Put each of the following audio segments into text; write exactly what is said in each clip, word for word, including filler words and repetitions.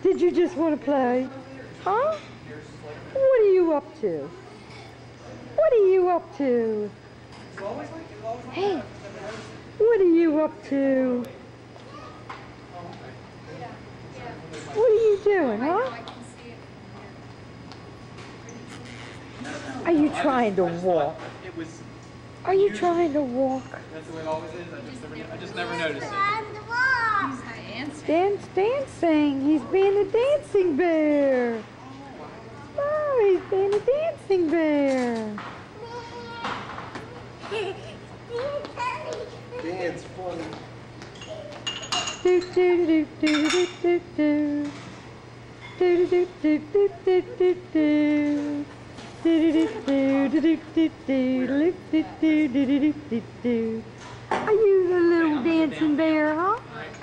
did you just want to play? Huh? What are you up to? What are you up to? Hey, what are you up to? What are you doing, huh? Are you trying to walk? Are you trying to walk? That's the way it always is. I just never, I just never noticed it. He's Dance, dancing. He's being a dancing bear. Oh, he's being a dancing bear. Dance funny. Do do do do do do do. Do do do do do do do. Do do do do do do do do do do do do do. Are you the little dancing bear, huh?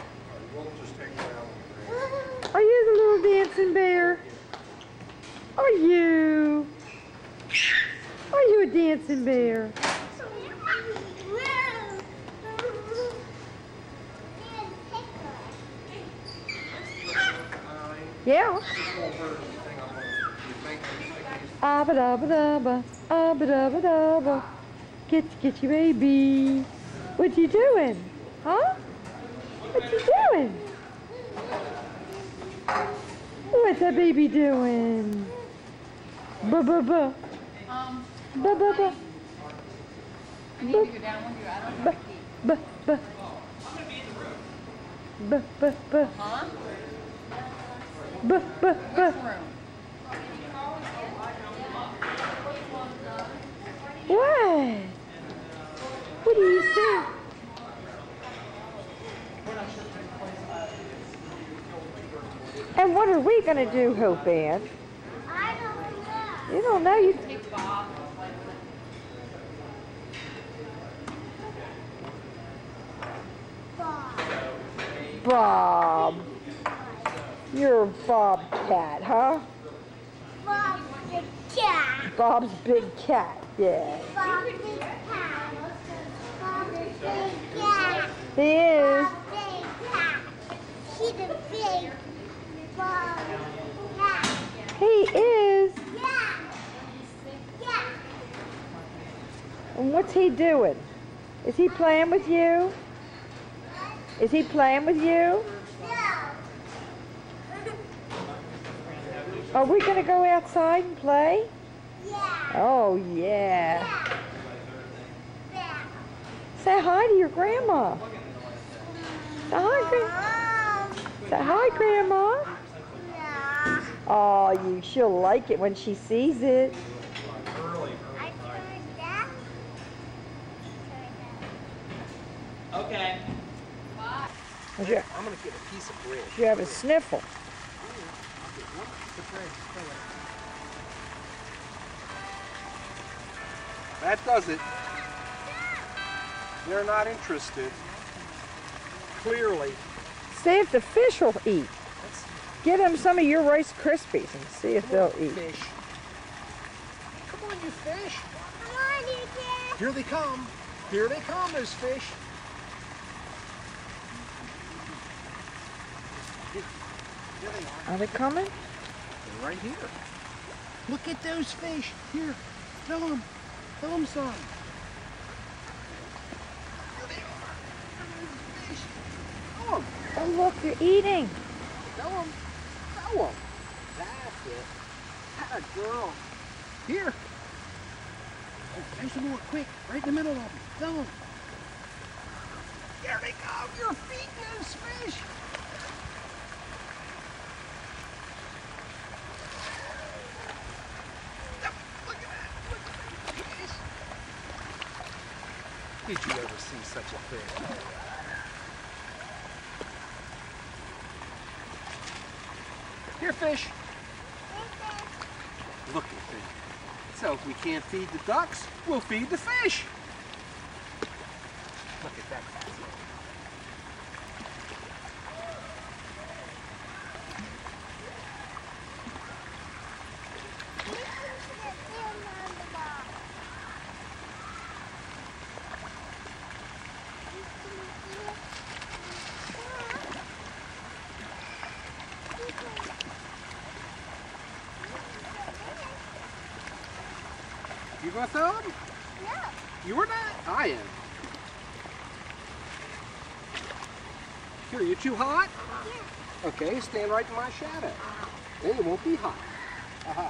Are you the little dancing bear? Are you? Are you a dancing bear? Yeah. Abba dabba dabba, abba dabba dabba. Get get your baby. What you doing? Huh? What you doing? What's that baby doing? Ba ba ba. Um, Ba ba ba. I need to go down with you. I don't have a key. Ba ba. Ba ba ba. Huh? Ba ba ba. Which room? What? What do you say? And what are we gonna do, Hope Ann? I don't know. You don't know. You. Take Bob. Bob. You're a Bobcat, huh? Bob the cat. Bob's big cat, yeah. Bob the cat. Bob the big cat. He is. Bob big cat. She's a big Bob cat. He is. Yeah. Yeah. And what's he doing? Is he playing with you? Is he playing with you? No. Are we gonna go outside and play? Yeah. Oh, yeah. Yeah. Yeah. Say hi to your grandma. Say hi, Gra- Mom. Say hi, Grandma. Yeah. Oh, you, she'll like it when she sees it. I turned that. Okay. Did you, I'm gonna get a piece of bread. did you have a sniffle? That does it. They're not interested. Clearly. See if the fish will eat. Get them some of your Rice Krispies and see if they'll eat. Fish. Come on, you fish. Come on, you kid. Here they come. Here they come, those fish. Here, here they are. Are they coming? They're right here. Look at those fish. Here, fill them. Fill them some. Here they are. Those fish. Fill them. Oh, look, they're eating. Fill them. Fill them. That's it. That girl. Here. Oh, there's some more. Quick. Right in the middle of them. Fill them. There they go. You're feeding those fish. Did you ever see such a thing? Here, fish. Look at that. So if we can't feed the ducks, we'll feed the fish. Look at that. You gonna throw them? No. You're not? I am. Here, you too hot? Yeah. Okay, stand right in my shadow. Then you won't be hot. Aha.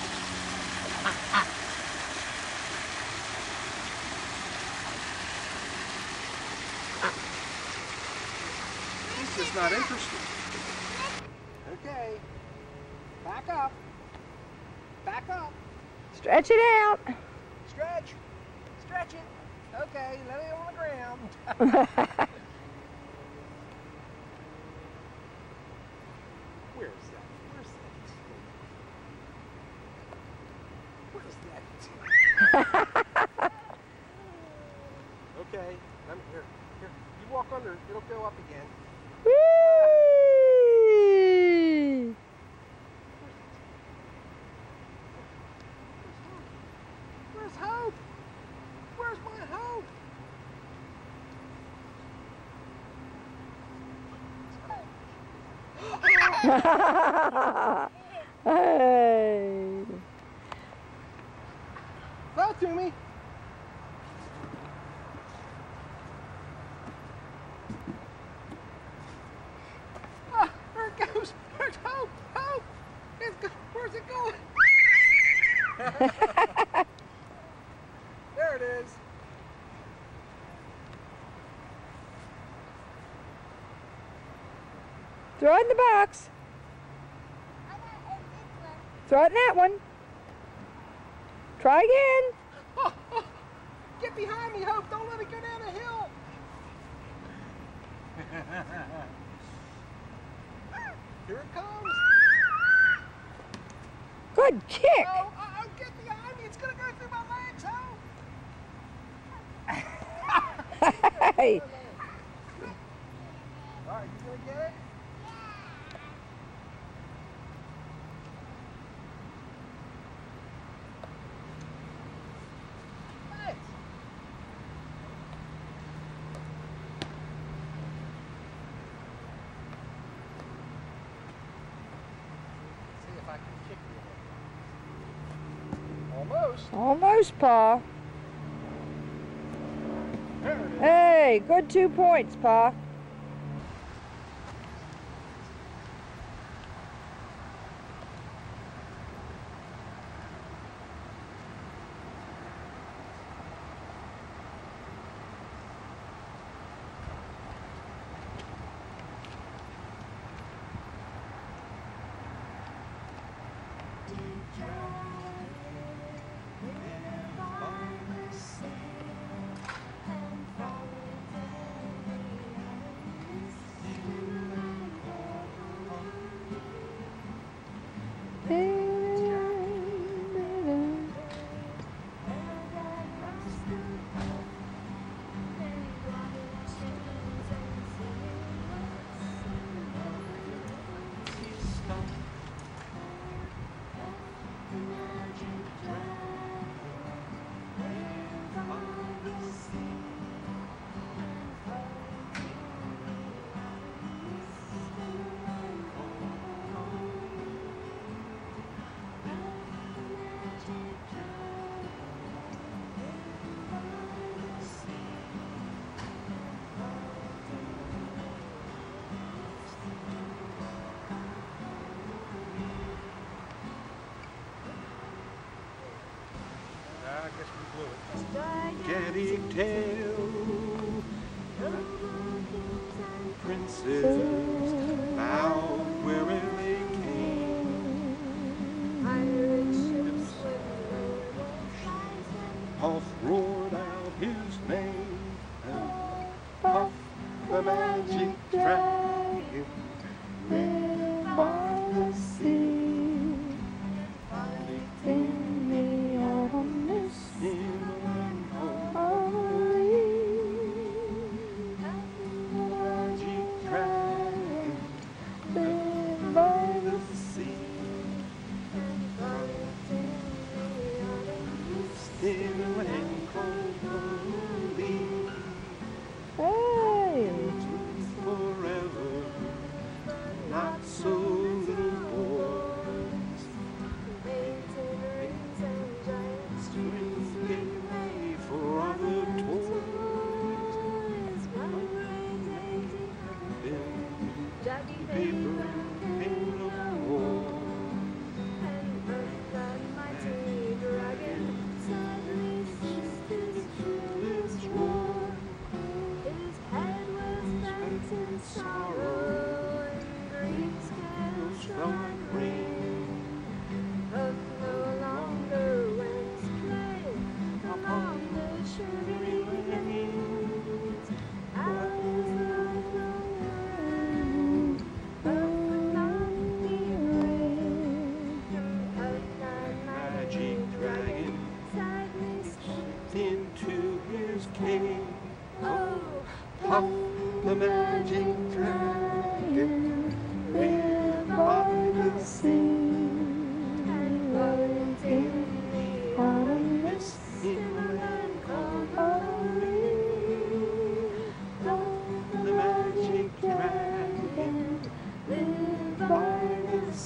He's just not interested. Okay. Back up. Back up. Stretch it out. Stretch. Stretch it. Okay, let it on the ground. Where's that? Where's that? Where's that? Okay, I'm here. Here. You walk under, it'll go up again. Whee! Where's Hope? Where's my Hope? Hey. Throw it to me. Ah, there it goes. There's Hope. Hope. It's go Where's it going? There it is. Throw it in the box. I got it this one. Throw it in that one. Try again. Oh, oh. Get behind me, Hope. Don't let it go down the hill. Here it comes. Good kick. Oh, oh, oh, get behind me. It's going to go through my legs, Hope. Hey. All right, you going to get it? Thanks. See if I can kick you. Almost. Almost, Pa. There it is. Hey, good two points, Pa. I guess we blew it. Getting tail, princes out wherever they came. Puff roared out his name, and Puff the magic dragon lived by the sea. Strings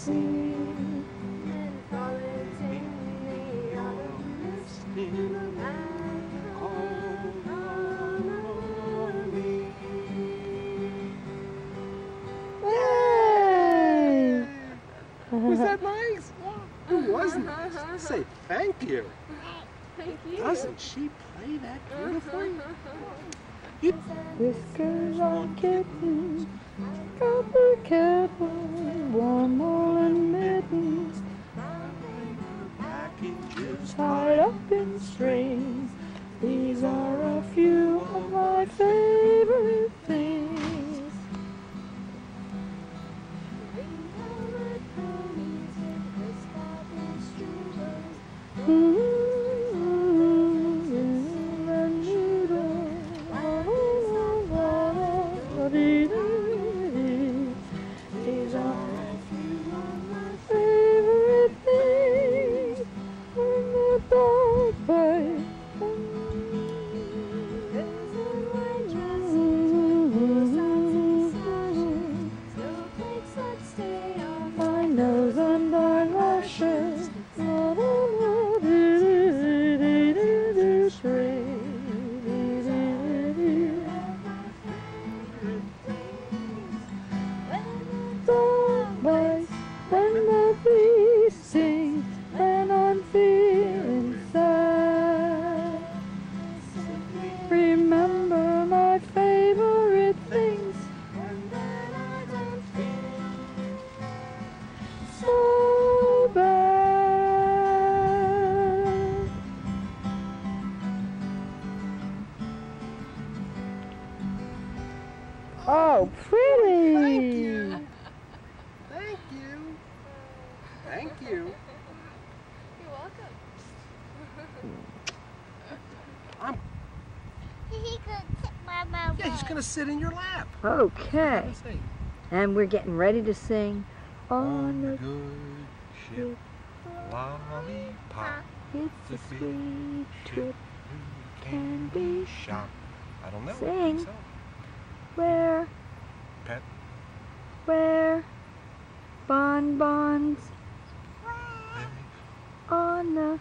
sing and frolics in the autumn mist to the land called Harmony. Yay! Was that nice? Yeah. Who wasn't nice? Say thank you. Thank you. Doesn't she play that beautifully? Whiskers on kittens, copper kettle, warm woolen mittens, Packages tied up in strings. These are a few of my favorite things. These are a few of my favorite things. When the dog bites, my nose and eyelashes. Dog bites when the bee sings and I'm feeling sad. Remember my favorite things, and then I don't feel so bad. Oh, pretty! Thank you. Thank you. Thank you. You're welcome. I'm, He could tip my mouth. yeah, he's going to sit in your lap. Okay, Say, and we're getting ready to sing on the good ship, lollipop, It's a sweet trip can be shot. I don't know. I Sing. think so. where, Pet. where bonbons on the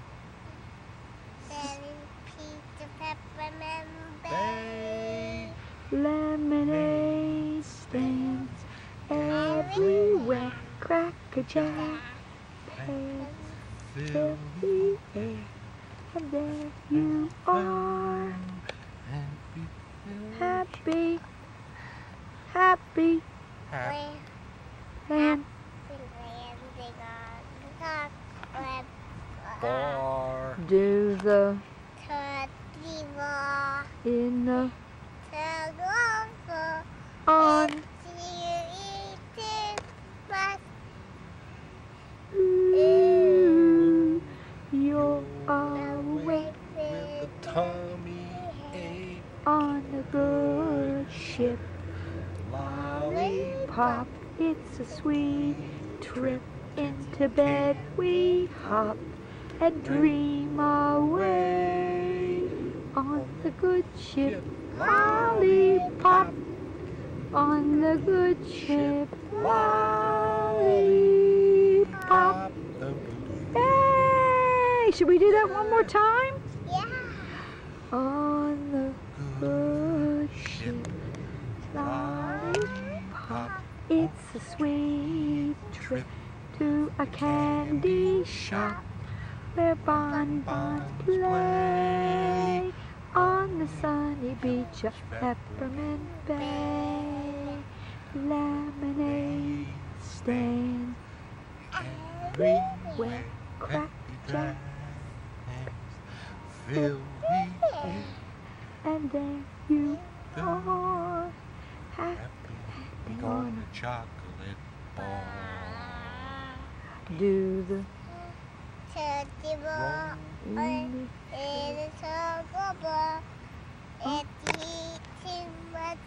Berry, pizza, peppermint, Bay. lemonade stands everywhere. Cracker Jack pets fill the air, and there you are, happy, happy, Happy. land. Bar. Do the in the on. Ooh, you're awake With the tummy ache. on a good ship. Lollipop. Pop, it's a sweet trip. Into bed we hop and dream away on the good ship. Lollipop on the good ship. Lollipop. Yay! Should we do that one more time? Yeah. On the good ship. Lollipop. It's a sweet trip to a candy shop where bonbons play on the sunny beach of Peppermint Bay. Lemonade stand everywhere. Crack Jack Fill the air. and there you are, happy On a chocolate bar. do the Turkey ball. in It is a bubble. It eats much.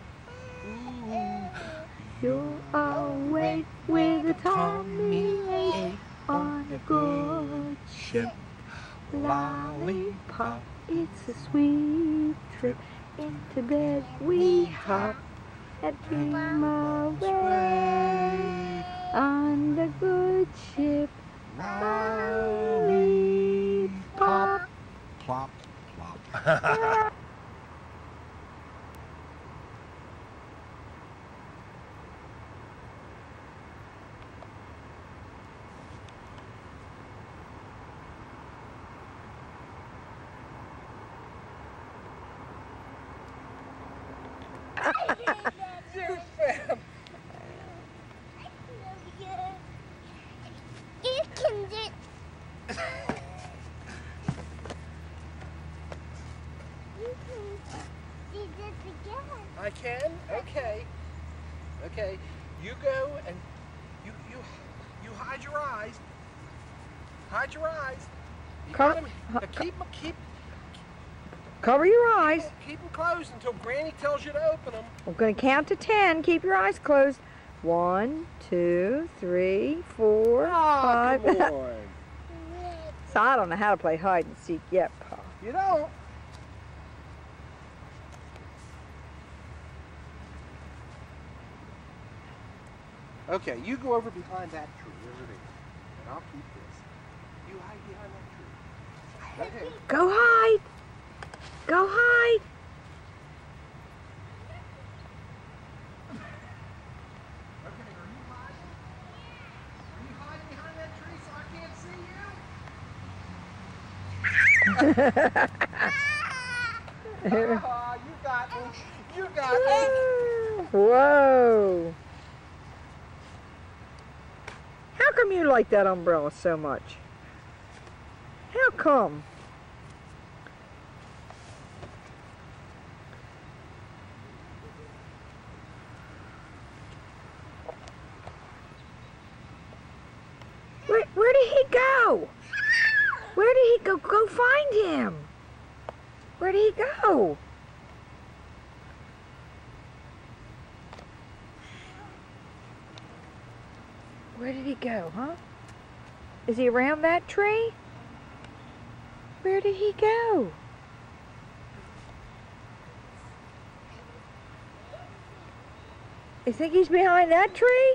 You're awake with a tummy ache on a good ship. Lollipop, it's a sweet trip. Into bed we hop and dream away on the You can do. You can do this again. I can? Okay. Okay. You go and you you you hide your eyes. Hide your eyes. You Co- got 'em- ho- uh, keep 'em- keep Cover your eyes. keep them closed until Granny tells you to open them. We're going to count to ten. Keep your eyes closed. One, two, three, four, five. come on. So I don't know how to play hide and seek yet, Pa. You don't. Okay, you go over behind that tree over there, and I'll keep this. You hide behind that tree. Okay. Go hide. Go hide. Okay, are you hiding? Are you hiding behind that tree so I can't see you? Oh, you got me. You got me. Whoa. How come you like that umbrella so much? How come? Where, where did he go? Where did he go? Go find him. Where did he go? Where did he go, huh? Is he around that tree? Where did he go? You think he's behind that tree?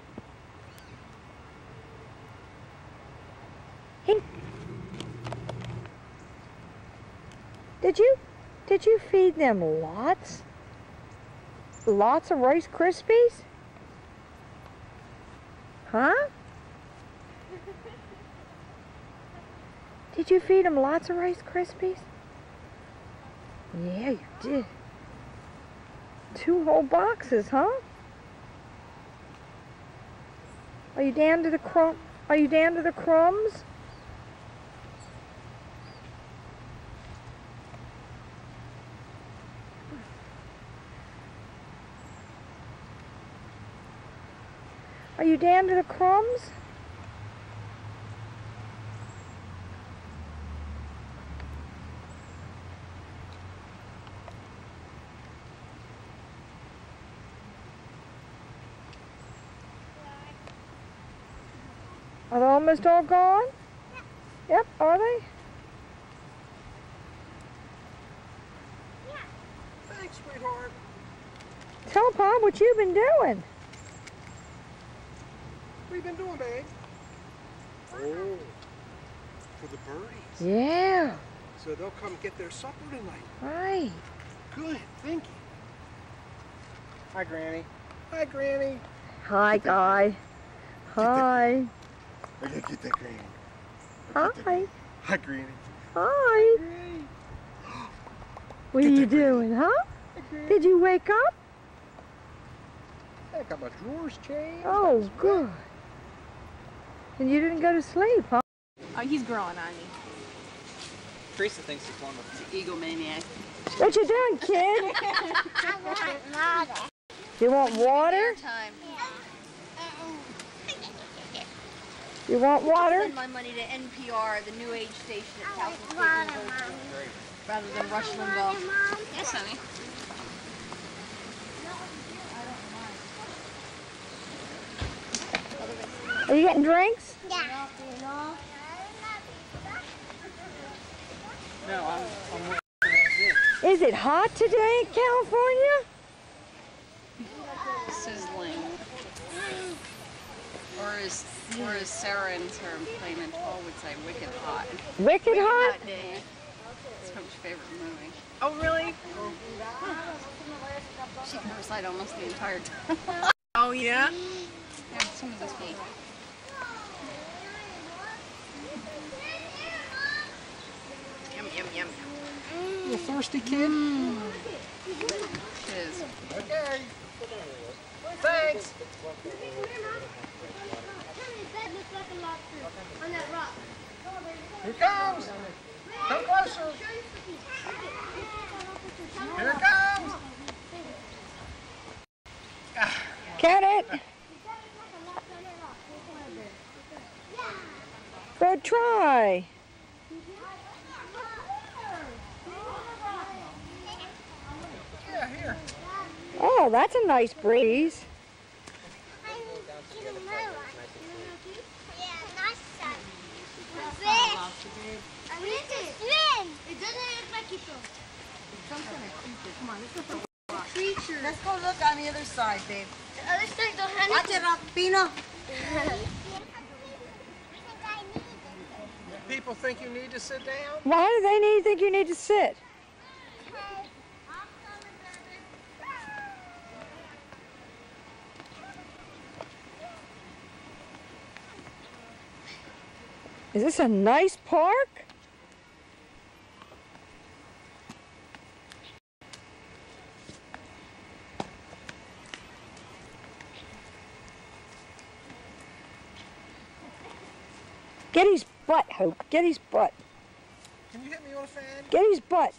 He... Did you, did you feed them lots? Lots of Rice Krispies? Huh? Did you feed them lots of Rice Krispies? Yeah, you did. Two whole boxes, huh? Are you down to the crumb? Are you down to the crumbs? Are you down to the crumbs? Are they almost all gone? Yep, are they? Thanks, sweetheart. Tell Pa what you've been doing. What have you been doing, babe? Oh, for the birdies. Yeah, So they'll come get their supper tonight. right. Good thinking. Hi, Granny. Hi, Granny. Hi, Guy. Hi. I gotta get that Granny. Hi. Hi, Granny. Hi. Granny. What are you doing, huh? Did you wake up? I got my drawers changed. Oh, good. And you didn't go to sleep, huh? Oh, he's growing on me. Teresa thinks he's one of The egomaniac. What you doing, kid? I want water. You want water? Time. You want water? Send my money to N P R, the New Age station at I Towson want State water, University, Mom. rather than Rush Water, Limbaugh. Mom. Yes, honey. Are you getting drinks? Yeah. No, I'm, I'm Is it hot today in California? Sizzling. Or as, or as Sarah and Sarah Plain and Paul would say, wicked hot. Wicked hot? Hot day. It's Hope's favorite movie. Oh, really? She can recite almost the entire time. Oh, yeah? Yeah, some of this week. Yum, yum, yum. You thirsty kid? It is. Okay. Thanks. Here it comes. Come closer. Here it comes. Get it? Good try. Yeah, here. Oh, that's a nice breeze. Let's go look on the other side, babe. The other side don't have Watch it up, Pino. People think you need to sit down? Why do they need think you need to sit? Is this a nice park? Get his butt, Hope. Get his butt. Can you hit me on a fan? Get his butt.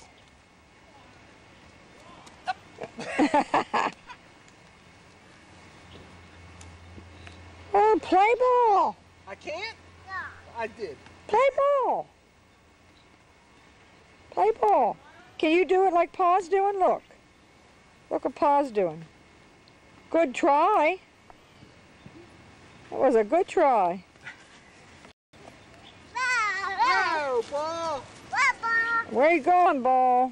Oh, play ball. I can't? I did. Play ball. Play ball. Can you do it like Pa's doing? Look. Look what Pa's doing. Good try. That was a good try. No, ball. Where you going, ball?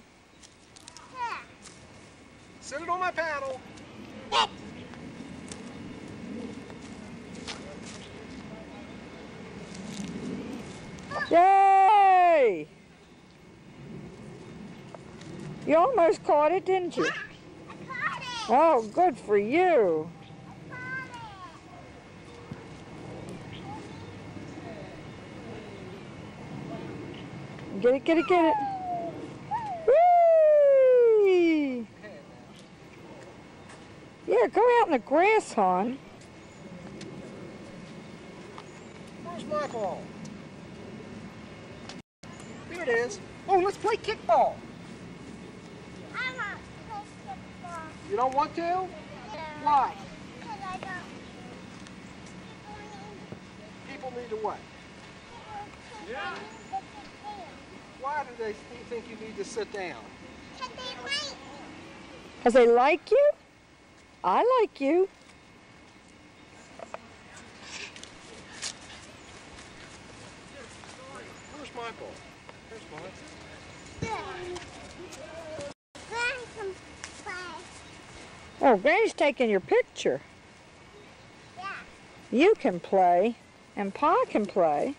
Sit it on my paddle. Yay! You almost caught it, didn't you? Oh, good for you. Get it, get it, get it. Whee! Yeah, go out in the grass, hon. Where's my ball? Here it is. Oh, let's play kickball. I want to play football. You don't want to? No. Why? Because I don't. People need to what? Yeah. Why do they think you need to sit down? Because they like me. Because they like you? I like you. Where's my ball? Here's mine. Granny can play. Oh, Granny's taking your picture. Yeah. You can play, and Pa can play.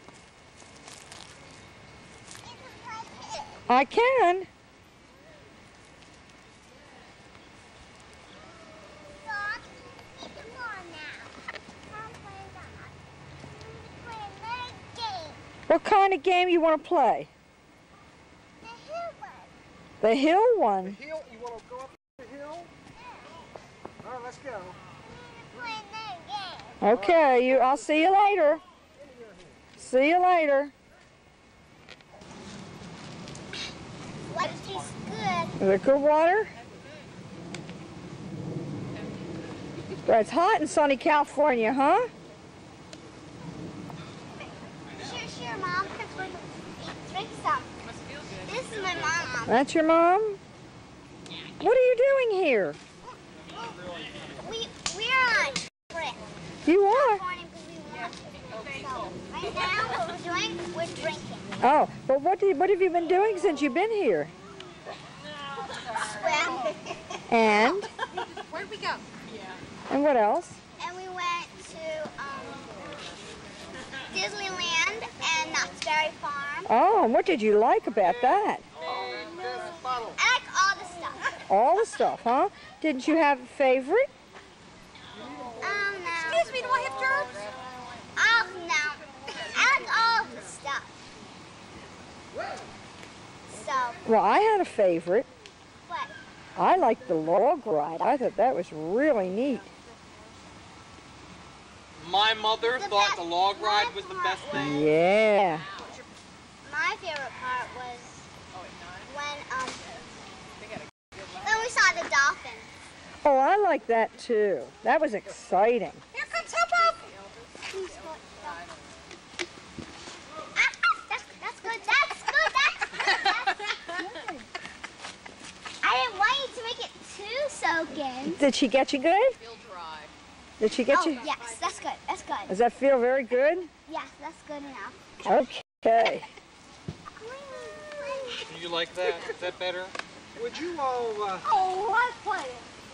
You can play too. I can. Dog, take the ball now. Come play that. Play another game. What kind of game you want to play? The hill one. The hill The one. hill? You want to go up the hill? All right, let's go. Play another game. Okay, you. I'll see you later. See you later. What is this good? Is it good water? But it's hot in sunny California, huh? Sure, sure, Mom. Drink some. This is my mom. That's your mom? What are you doing here? We we're on a trip. You are? Morning because we want to. So right now, what we're doing, we're drinking. Oh, but what, do you, what have you been doing since you've been here? Swim. And? Where'd we go? And what else? And we went to um, Disneyland and Knott's Berry Farm. Oh, and what did you like about that? Um, all the stuff, huh? Didn't you have a favorite? Oh, no. Excuse me, do I have germs? Oh, no. I like all the stuff. So, Well, I had a favorite. what? I liked the log ride. I thought that was really neat. My mother The thought best- the log ride my was the part best thing. Yeah. My favorite part was when, um, when we saw the dolphin. Oh, I like that too. That was exciting. Here comes Hippo. Ah, that's, that's good, that's good, that's good, that's good. I didn't want you to make it too soaking. Did she get you good? Feel dry. Did she get Oh, you? yes, that's good, that's good. Does that feel very good? Yes, that's good enough. Okay. Do you like that? Is that better? Would you all, uh, Oh, what fun.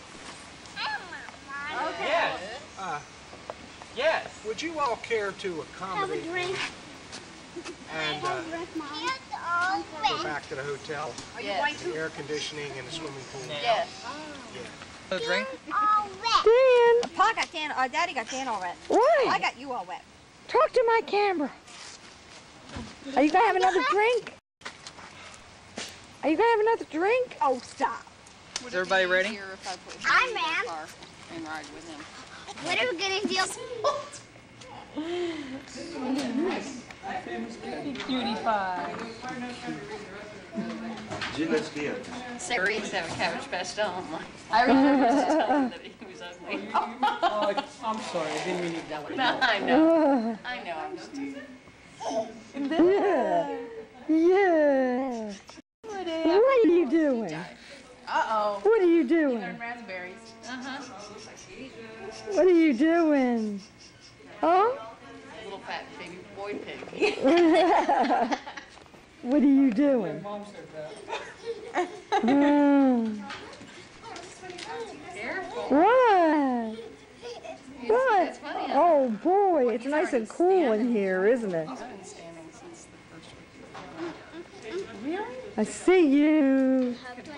Okay. Yes. uh, yes. Would you all care to Have a accommodate drink. and uh, Have a drink, Mom. All go back to the hotel? Are you Yes. going to? The air conditioning and the swimming pool. Yes. A drink? all wet. Dan, Pa got Dan, uh, Daddy got Dan all wet. I why? got you all wet. Talk to my camera. Are you gonna have another drink? Are you gonna have another drink? Oh, stop. Is everybody ready? Easier if I put Hi, him in the ma'am. car and ride with him. What are we gonna do? Cutie pie. Secretaries have a cabbage patch doll. I remember telling him that he was ugly. Oh, I'm sorry, I didn't mean to. No, I know. I know, I'm just teasing. Yeah. Yeah. What are you doing? Uh-oh. What are you doing? Raspberries. Uh-huh. What are you doing? Huh? Little fat baby boy pig. What are you doing? Mom said that. Hmm. Careful. What? What? It's funny. huh? Oh boy, it's nice and cool in here, isn't it? He's been standing since the first week. Really? I see you.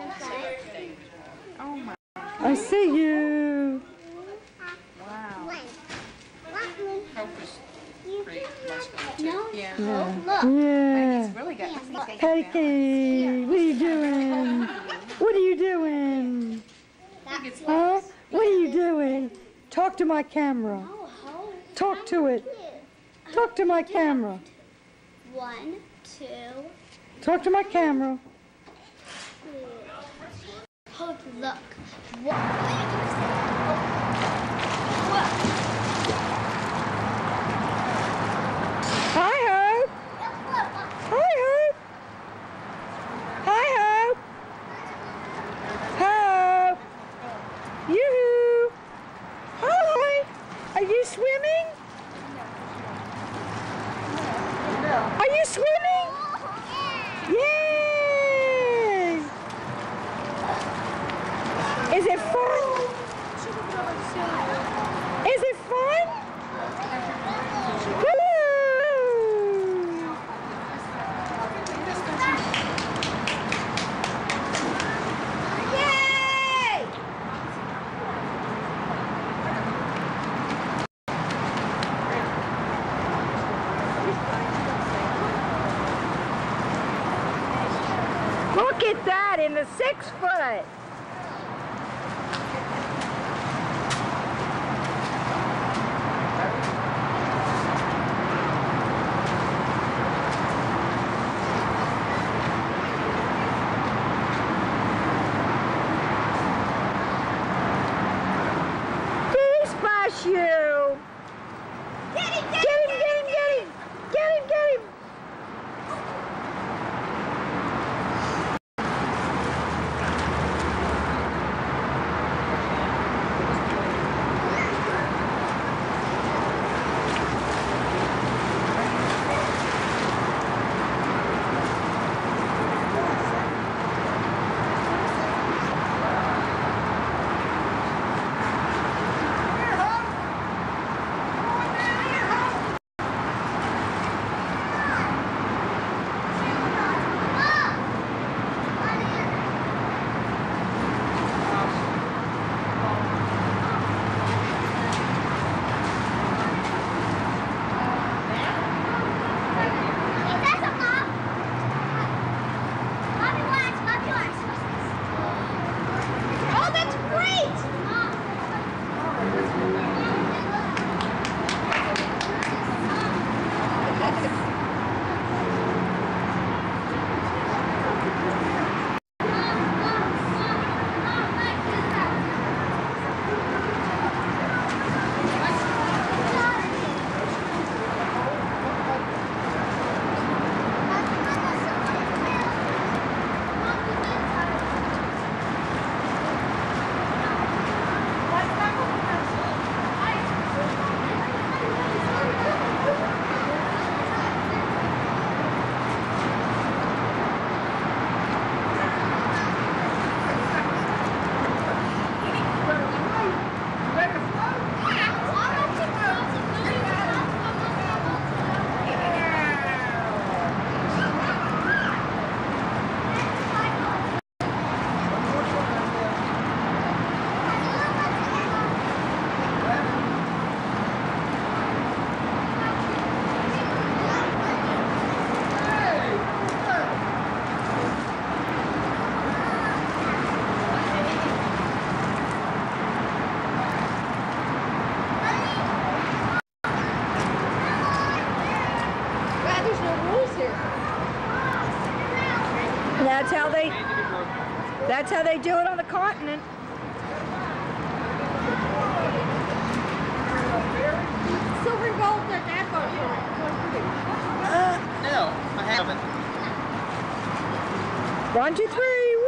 Oh my. I see you. Wow. When? What when? Hope is pretty muscular. No. Yeah. Yeah. Look. Yeah. He's really got Yeah, Katie, what are you doing? What are you doing? That's Huh? What are you doing? Talk to my camera. Oh, hold Talk to it. Talk to my camera. One, two, Talk to my camera. hold, look. What? What? Hi ho. Hi ho. Hi ho. Ho. Yoo-hoo. Hi. Are you swimming? Are you swimming? Yay! Is it fun? Is it fun? Woo! Yay! Look at that in the six foot. Did he splash you? Get him, Get him, get him, get him. Get him, get him. That's how they, that's how they do it on the continent. Silver and gold, that that goes Uh, no, I haven't. One, two, three, woo!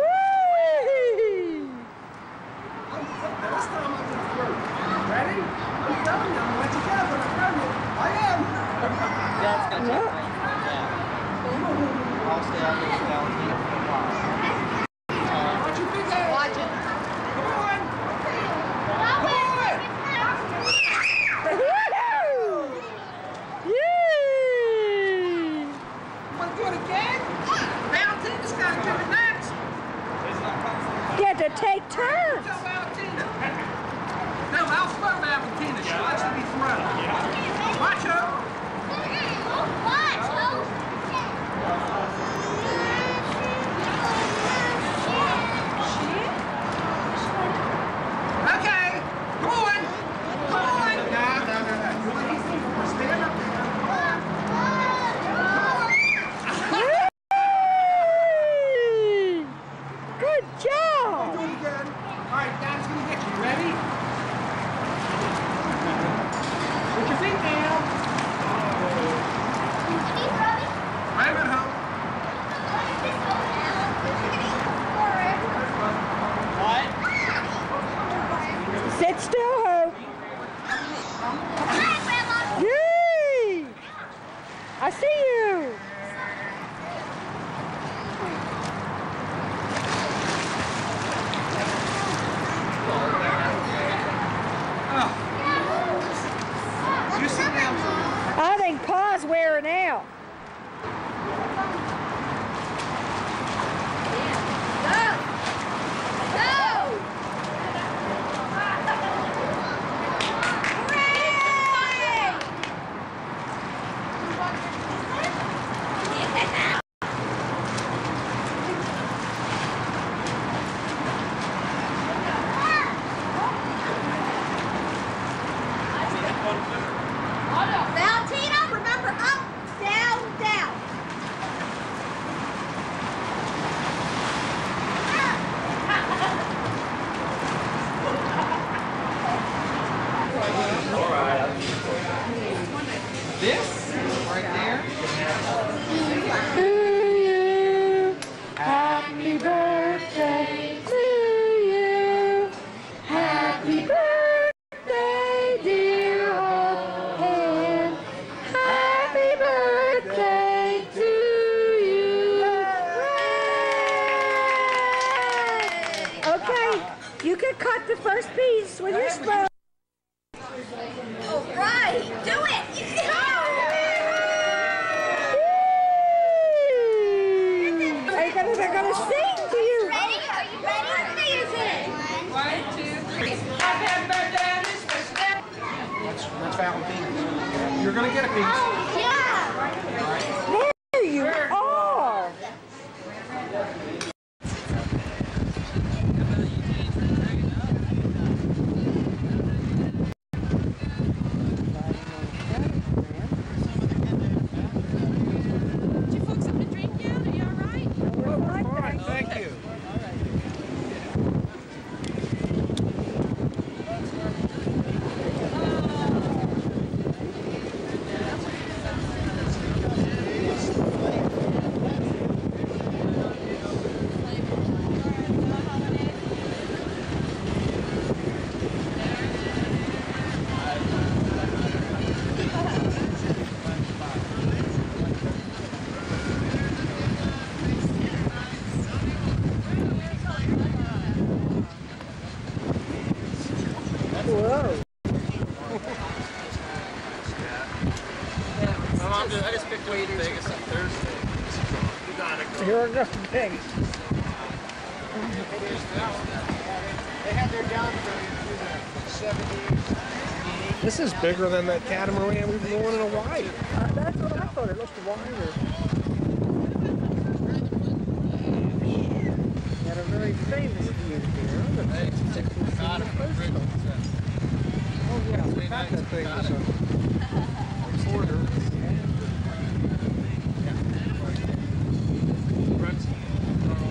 Ready? I'm telling you, I'm gonna let you guess when I tell you. I am. That's gonna take place. Yeah. I'll stay out there down here for a while. Watch your big head. Watch it. Come on. Come on. Woohoo! Yay! Want to do it again? Valentina's got to do it next. Get to take turns. Tell Valentina. No, I'll throw Valentina. She likes to be thrown. Watch her. Watch. Okay. Come on. Come on. No, no, no, no. Stand up there. Yay! Good job. Do it again. All right, Dad's gonna get you. Ready? Put your feet down. Right at home. What? Sit still, Hope. Yay! I see you. You sit down. I think Pa's wearing out. Valentina, remember up, down, down. This right there. To you, happy birthday to you. Happy birthday, dear Hope, and happy birthday to you. Okay, you can cut the first piece with your spoon. All right, do it. You can They're gonna, they're gonna sing to you. Ready? Are you ready? One, two, three. Happy birthday, That's that's Valentina. You're gonna get a piece. Yeah. There you are. Did you folks something to drink yet? Are you all right? Thank you. Whoa. My mom just, I just picked up in Vegas on Thursday. You got it. Here are the things. They had their down through the seventies. This is bigger than that catamaran we've been going in Hawaii. Uh, that's what I thought. It looked wider. Got a very famous view here. Hey, check the bottom of the bridge. Oh yeah, we got that thing was a reporter.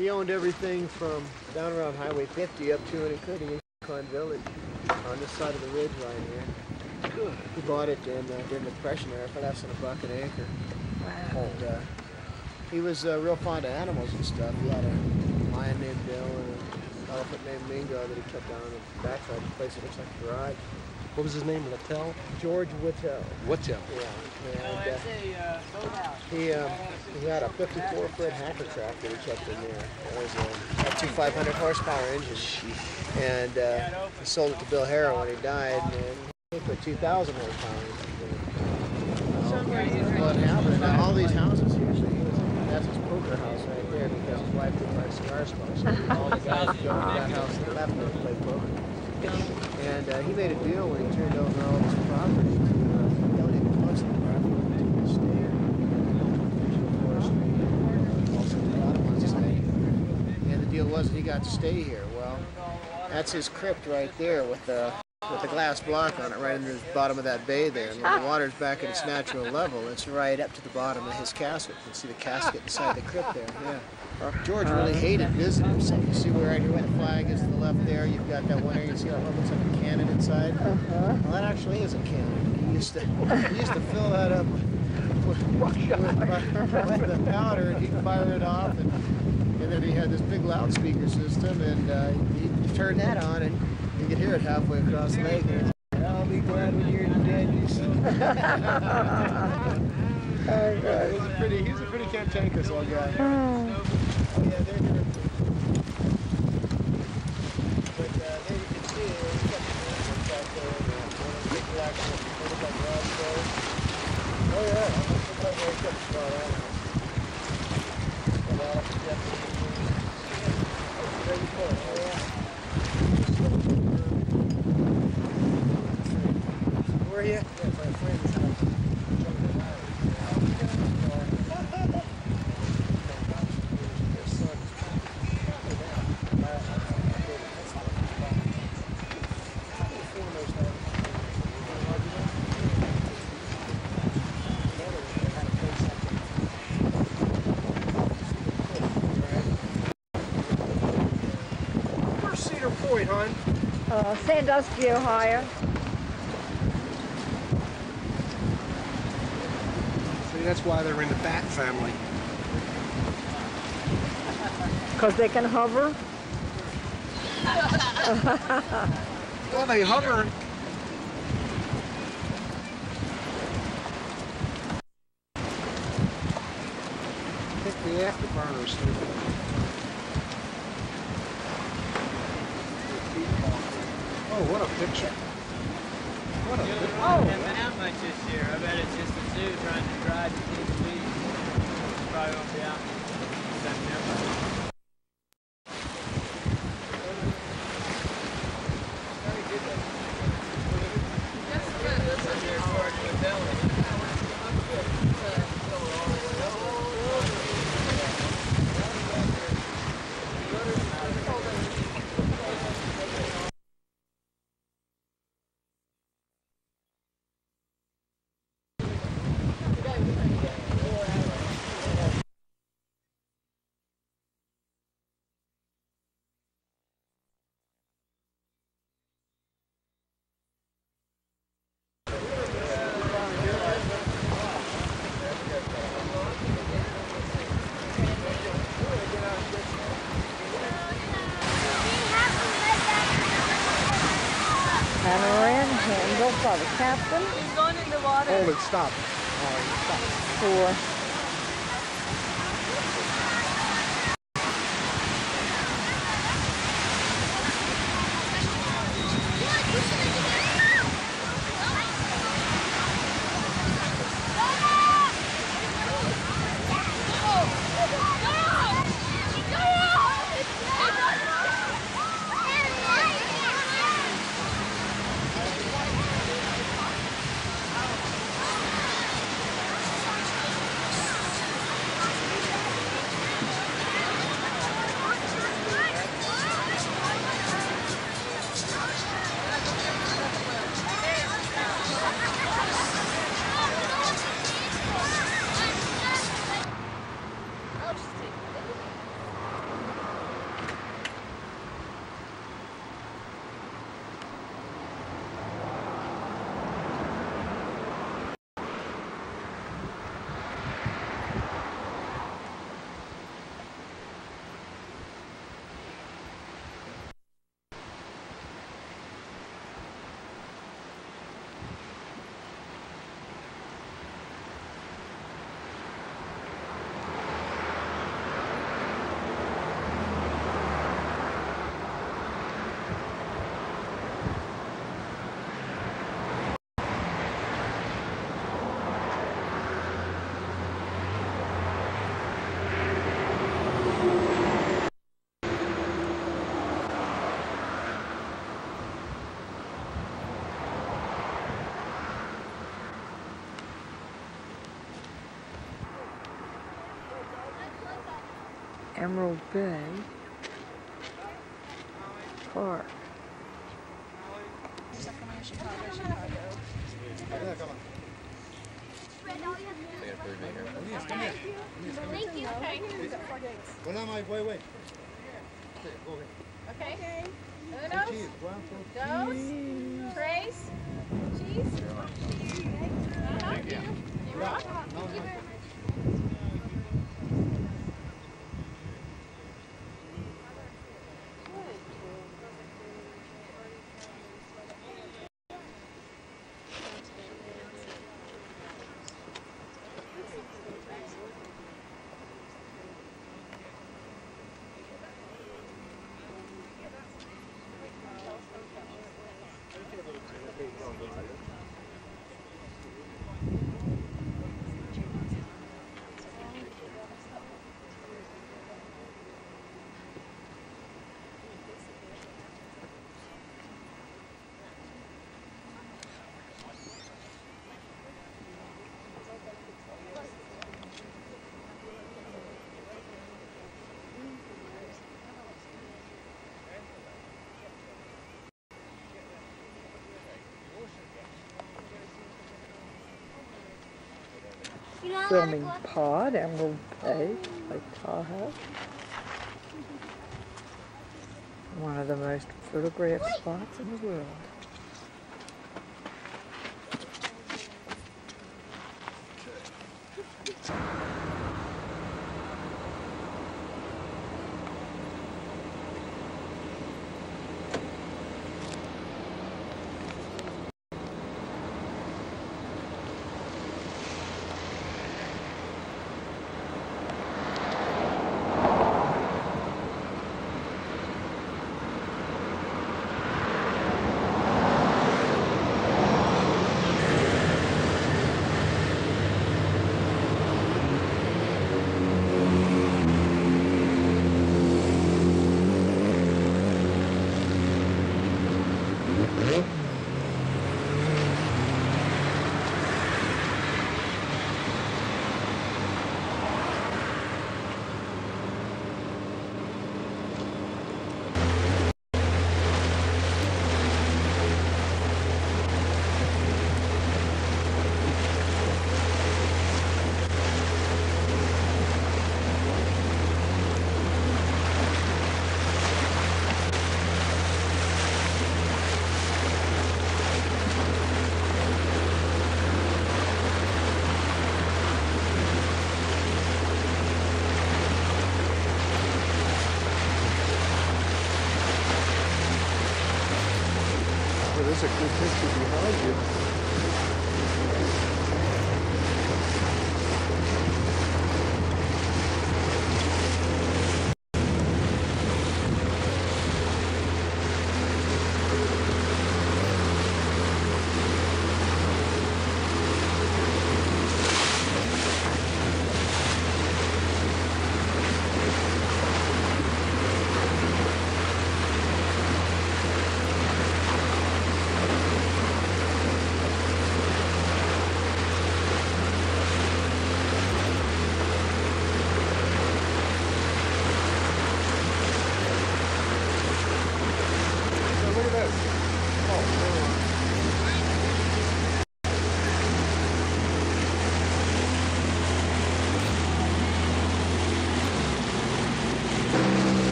He owned everything from down around Highway fifty up to and including Yukon Village on this side of the ridge right here. Good. He bought it in, uh, during the Depression era for less than a buck an acre. Wow. And, uh, he was uh, real fond of animals and stuff. He had a lion named Bill and an elephant named Mingo that he kept down in the backside of the place that looks like a garage. What was his name? Littell? George Whittell. Whittell. Yeah. And, uh, he, um, he had a fifty-four foot hacker tractor that he kept in there. It was a, a two five hundred horsepower engine. And uh, he sold it to Bill Harrow when he died. And he put two thousand horsepower into it. What happened? Now, all these houses here, so he was, that's his poker house right there because his wife didn't like cigar smoke. So all the guys would go to that house and left and play poker. And uh, he made a deal when he turned over all his property to uh, donate most of the property to the state, National Forestry, also to the Audubon Society. And the deal was that he got to stay here. Well, that's his crypt right there with the with the glass block on it right in the bottom of that bay there. And when the water's back at its natural level, it's right up to the bottom of his casket. You can see the casket inside the crypt there. Yeah. George really hated visitors. So you see where right here where the flag is to the left there, you've got that one area, you see how it looks like a cannon inside? Uh-huh. Well, that actually is a cannon. He used to, he used to fill that up with, with, with, with the powder, and he'd fire it off, and, and then he had this big loudspeaker system, and uh, he'd turn that on, and you could hear it halfway across the lake. And I'll be glad when you're dead, you see. Oh, God. He's a pretty, he's a pretty cantankerous old guy. Oh. Oh, yeah, they're here. But uh, there you can see it. He's got the hands back there. And big black ones. They look like rod stars. Oh, yeah. Look like they kept small animals. And all up to Japanese. Oh, there you go. Oh, yeah. Where are you? Yeah, my friend's house. Uh, Sandusky, Ohio. See, that's why they're in the bat family. Because they can hover? Well, they hover. Pick the afterburners through. Oh, what a picture. What a picture. Oh! I haven't been out much this year. I bet it's just the zoo trying to drive the T V. Probably won't be out in September. Catamaran handled by the captain. He's going in the water. Hold it, stop. All right, stop. For Emerald Bay Park. Thank you. Well, now, my wait, wait. Okay. Unos, dos, tres, cheese. Thank you. You're welcome. Thank you very much. Filming pod, Emerald Bay, Lake Tahoe. One of the most photographed spots in the world. There's a good picture behind you.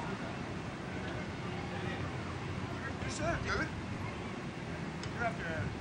Dude, you're after